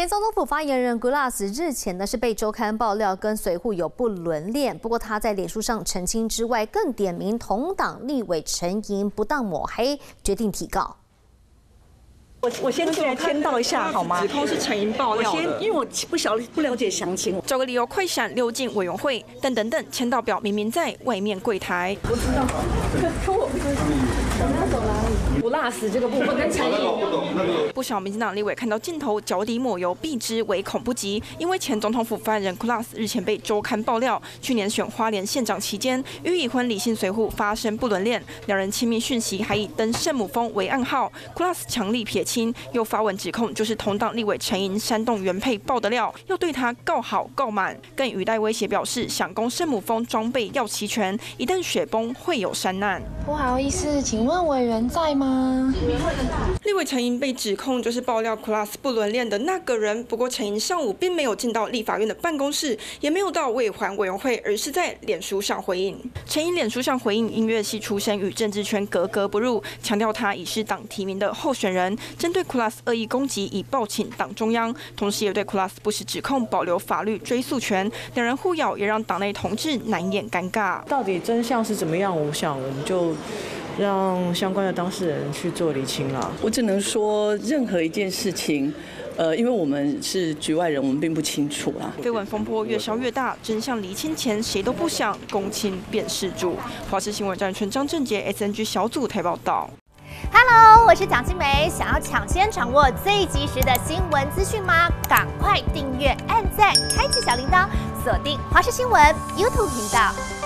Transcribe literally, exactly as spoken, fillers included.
前总统府发言人 Gulas 日前呢是被周刊爆料跟随扈有不伦恋，不过他在脸书上澄清之外，更点名同党立委陈莹不当抹黑，决定提告。 我我先进来签到一下好吗？ 指控是陈莹爆料我先，因为我不晓不了解详情。 找个理由快闪溜进委员会，但等等，签到表明明在外面柜台。 我知道，可我我们要走哪里？不辣死这个部分跟陈莹。 不少民进党立委看到镜头脚底抹油，避之唯恐不及，因为前总统府发言人 Gulas 日前被周刊爆料，去年选花莲县长期间与已婚李姓随扈发生不伦恋，两人亲密讯息还以登圣母峰为暗号。Gulas 强力撇清。 又发文指控，就是同党立委陈莹煽动原配爆的料，要对他告好告满，更语带威胁表示，想攻圣母峰装备要齐全，一旦雪崩会有山难。 不好意思，请问委员在吗？ 立委陈莹被指控就是爆料 Gulas 不伦恋的那个人，不过陈莹上午并没有进到立法院的办公室，也没有到卫环委员会，而是在脸书上回应。陈莹脸书上回应，音乐系出身与政治圈格格不入，强调他已是党提名的候选人。 针对 Gulas 恶意攻击，已报请党中央，同时也对 Gulas 不实指控保留法律追诉权。两人互咬，也让党内同志难掩尴尬。 到底真相是怎么样？我想我们就让相关的当事人去做厘清了。 我只能说，任何一件事情。 呃，因为我们是局外人，我们并不清楚啦。 绯闻风波越烧越大，真相厘清前，谁都不想公亲辨事主。华视新闻战圈张正杰 S N G 小组台报道。 Hello， 我是蒋欣梅。想要抢先掌握最及时的新闻资讯吗？赶快订阅、按赞、开启小铃铛，锁定华视新闻 YouTube 频道。